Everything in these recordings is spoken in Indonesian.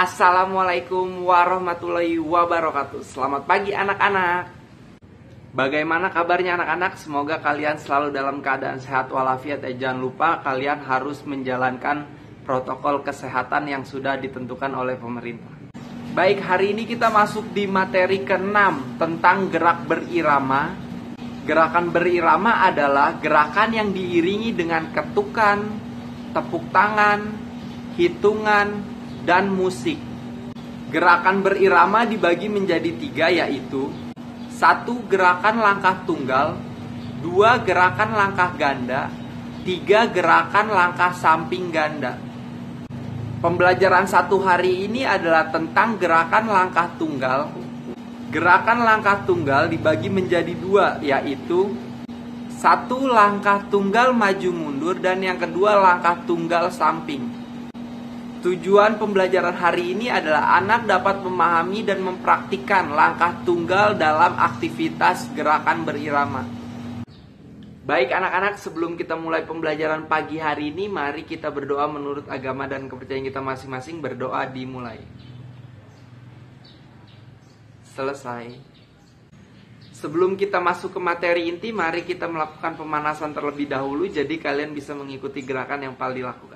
Assalamualaikum warahmatullahi wabarakatuh. Selamat pagi anak-anak. Bagaimana kabarnya anak-anak? Semoga kalian selalu dalam keadaan sehat walafiat. Jangan lupa kalian harus menjalankan protokol kesehatan yang sudah ditentukan oleh pemerintah. Baik, hari ini kita masuk di materi ke-6 tentang gerak berirama. Gerakan berirama adalah gerakan yang diiringi dengan ketukan, tepuk tangan, hitungan, dan musik. Gerakan berirama dibagi menjadi 3, yaitu 1. Gerakan langkah tunggal, 2. Gerakan langkah ganda, 3. Gerakan langkah samping ganda. Pembelajaran satu hari ini adalah tentang gerakan langkah tunggal. Gerakan langkah tunggal dibagi menjadi 2, yaitu 1. Langkah tunggal maju mundur, dan yang kedua langkah tunggal samping. Tujuan pembelajaran hari ini adalah anak dapat memahami dan mempraktikkan langkah tunggal dalam aktivitas gerakan berirama. Baik anak-anak, sebelum kita mulai pembelajaran pagi hari ini, mari kita berdoa menurut agama dan kepercayaan kita masing-masing. Berdoa dimulai. Selesai. Sebelum kita masuk ke materi inti, mari kita melakukan pemanasan terlebih dahulu. Jadi kalian bisa mengikuti gerakan yang Pal dilakukan.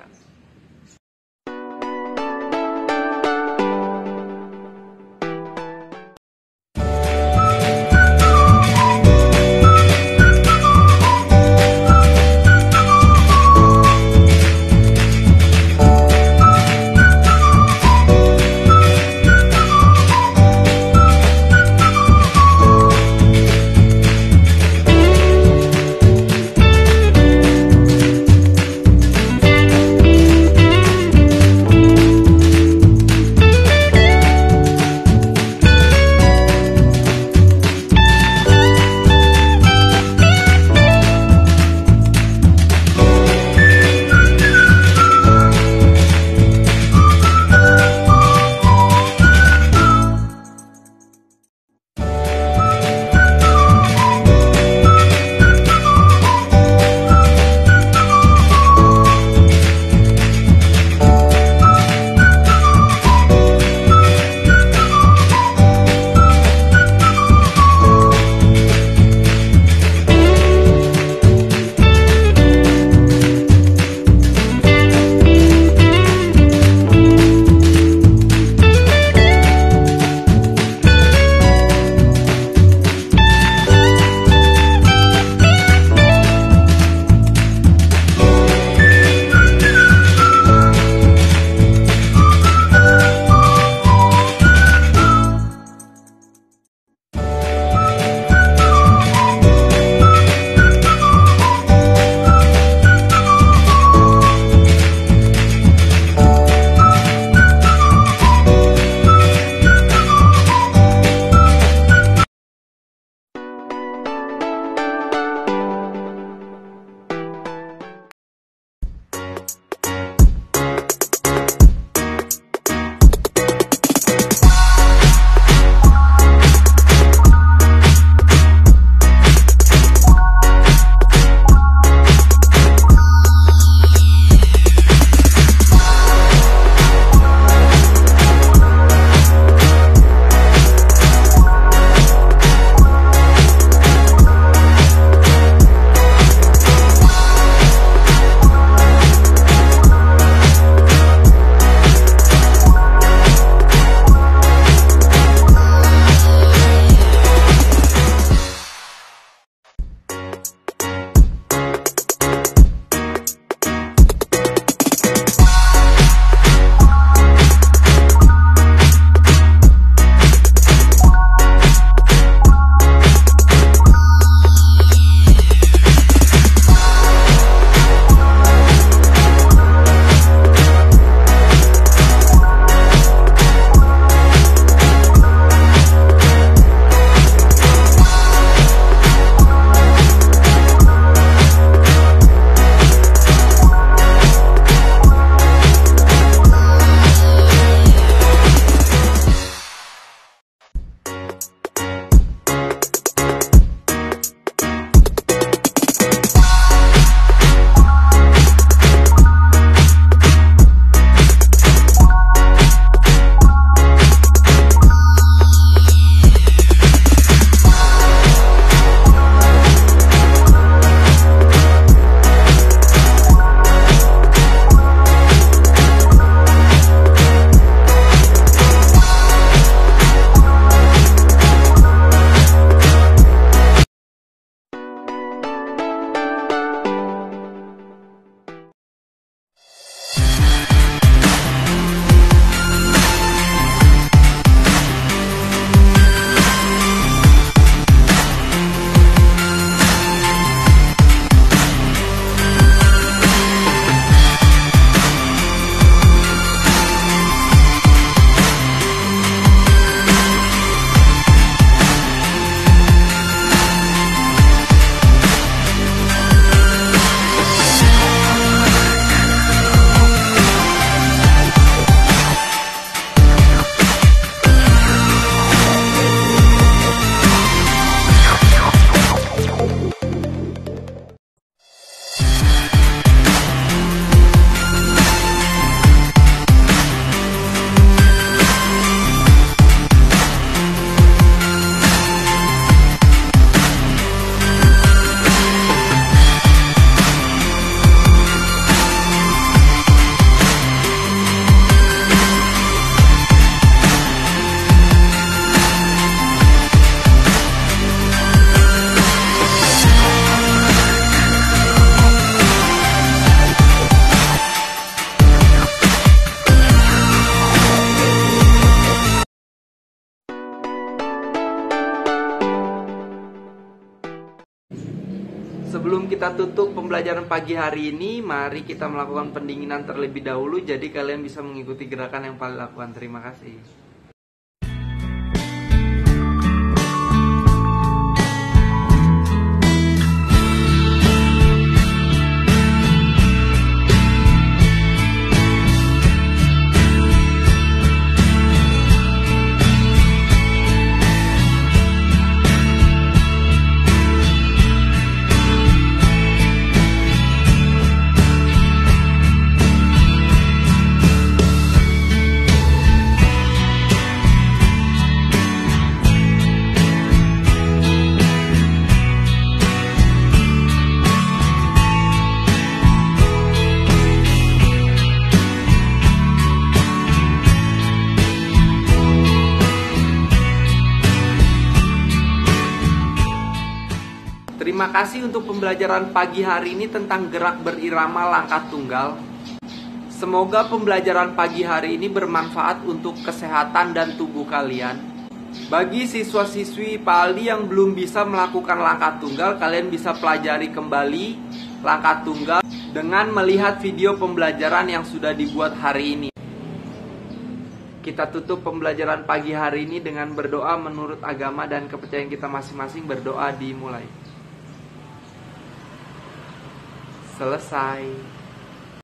kita tutup pembelajaran pagi hari ini, mari kita melakukan pendinginan terlebih dahulu. Jadi kalian bisa mengikuti gerakan yang Pali lakukan. Terima kasih. Terima kasih untuk pembelajaran pagi hari ini tentang gerak berirama langkah tunggal. Semoga pembelajaran pagi hari ini bermanfaat untuk kesehatan dan tubuh kalian. Bagi siswa-siswi Pali yang belum bisa melakukan langkah tunggal, kalian bisa pelajari kembali langkah tunggal dengan melihat video pembelajaran yang sudah dibuat hari ini. Kita tutup pembelajaran pagi hari ini dengan berdoa menurut agama dan kepercayaan kita masing-masing. Berdoa dimulai. Selesai.